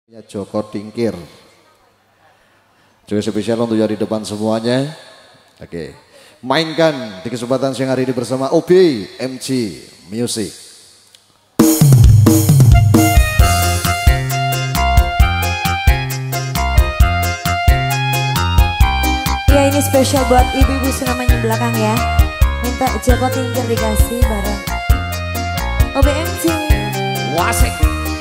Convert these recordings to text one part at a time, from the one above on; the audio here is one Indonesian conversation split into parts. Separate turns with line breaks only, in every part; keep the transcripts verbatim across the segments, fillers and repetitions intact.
Ya Joko Tingkir. Juga spesial untuk yang di depan semuanya. Oke. Mainkan di kesempatan siang hari ini bersama O B M G Music.
Ya ini spesial buat ibu-ibu namanya belakang ya. Minta Joko Tingkir dikasih bareng O B M G.
Wasik.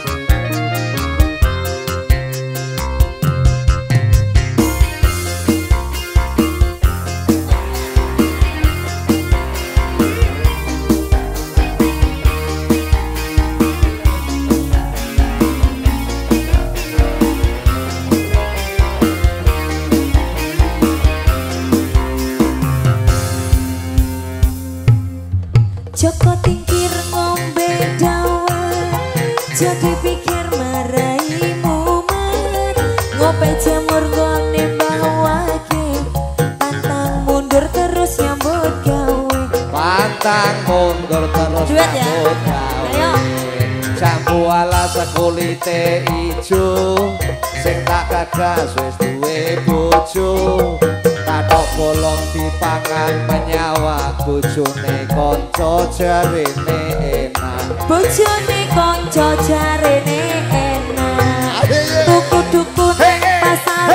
Joko Tingkir ngombe dawet, jadi pikir maraimu men. Ngope jamur gone bawake, pantang mundur terus nyambut gawe.
Pantang mundur terus
Duet ya?
nyambut gawe.
Ayo.
Jambu alas kulite ijo, sing tak gagas wis duwe bojo. Tatok bolong dipangan menyawa, bojone konco jarene enak.
Bojone konco jarene enak. Tuku dukun pasar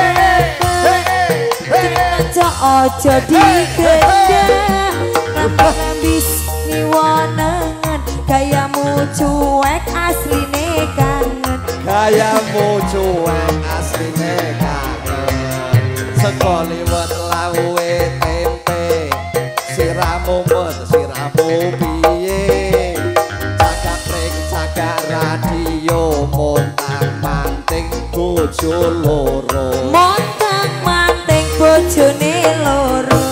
konco ojo digendak. Ngambis niwonengen, gayamu cuek asline kangen.
Gayamu cuek asline kangen. Sekoliwet lawe tempe, siramu met siramu piye. Cagak ring cagak radio, montang manting bojo loro.
Montang manting bojone loro.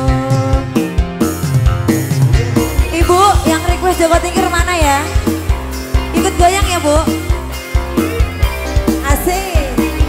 Ibu yang request Joko Tingkir mana ya? Ikut goyang ya Bu. Asik.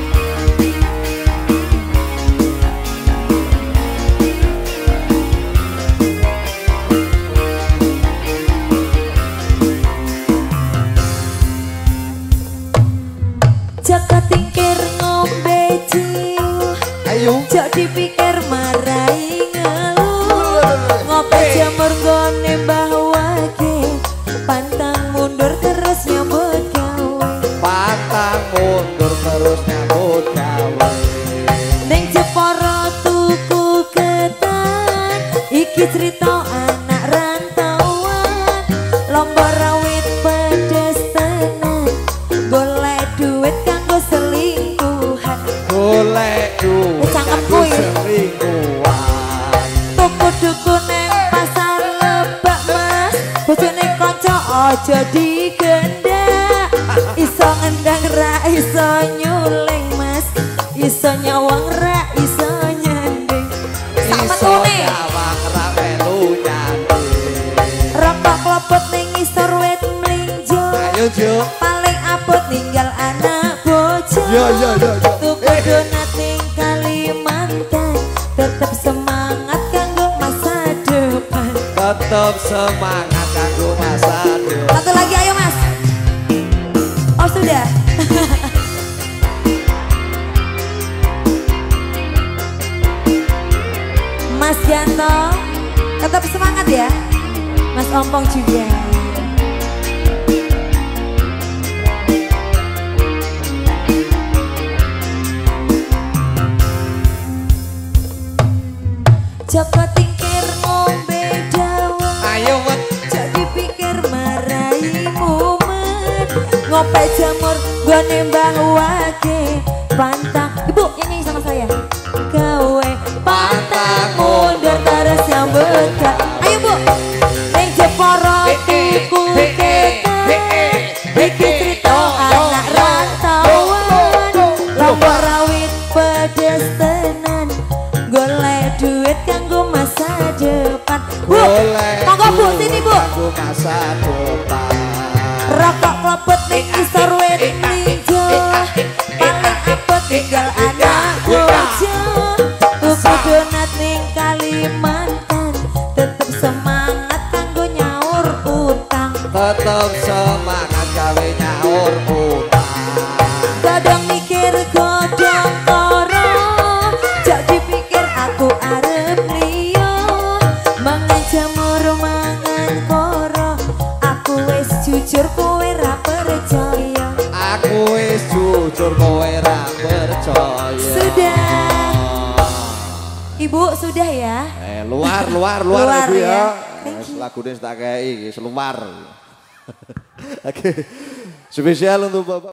Joko Tingkir ngombe jiu,
Ayo.
jok dipikir marai ngeluh. Ngope jamur gone mbah wage, pantang mundur terus nyambut gawe.
Pantang mundur terus nyambut gawe.
Ning Jepara tuku ketan, iki cerita anak rantauan. Lomba rawit pedes tenan, golek duit kanggo selingkuhan.
Golek duit
Cangkemku
kanggo
ya.
selingkuhan.
Tuku dukun neng pasar Lebak Mas, bojone kanca aja digendak. Iso ngendang ra iso nyuling Mas, iso nyawang ra iso nyanding. Sak
Iso
metune
nyawang ra melu nyanding.
rokok klopot ning ngisor wit mlinjo.
Ayo Jo.
Paling abot ninggal anak bojo.
Yo yo yo yo.
Tuku donat ning Kalimantan, tetep semangat kanggo masa depan.
Tetep semangat kanggo masa depan.
Satu lagi ayo Mas. Oh sudah. Mas Yanto, tetap semangat ya. Mas Ompong juga. Joko Tingkir ngombe dawet,
Ayo wet.
jadi pikir maraimu men. Ngope jamur gone mbah wage, pantang. Ibu nyanyi sama saya. Gawe pantang mundur terus nyambut gawe. Ayo Bu. Ning Jepara tuku ketan, iki cerita anak rantauan. Lomba rawit pedes tenan, golek duit kanggo masa depan. Bu,
Golek
monggo Bu sini Bu.
kanggo masa depan.
Rokok klopot ning isor wit mlinjo, paling abot tinggal anak bojo. Tuku donat ning Kalimantan, tetep semangat kanggo nyaur utang.
Tetep semangat gawe nyaur utang.
Godong
wis jujur kowe ra percaya.
Sudah. Ibu sudah ya?
Eh luar luar luar,
Luar
Ibu ya.
ya.
Wis lagune tak kei iki luar. Oke. Spesial untuk Bapak